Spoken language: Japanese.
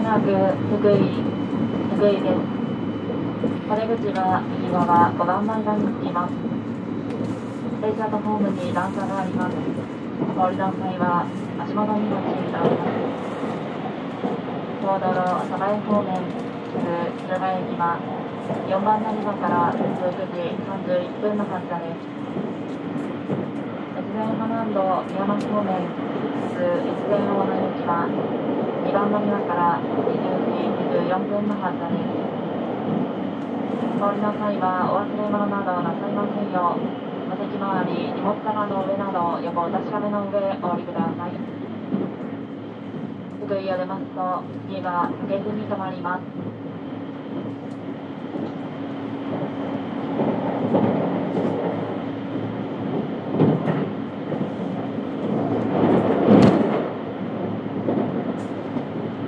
なく福井です。お出口は右側5番前側につきます。電車とホームに段差があります。お降りの際は足元にご注意ください。高道路鯖江方面敦賀駅は4番乗り場から19時31分の発車です。越前浜南道宮益方面越前大野駅は2番乗り場から20時24分の発車です。お降りの際はお忘れ物などなさいませんよう、お席周り、荷物棚の上など横お確かめの上お降りください。福井を出ますと次は竹津に停まります。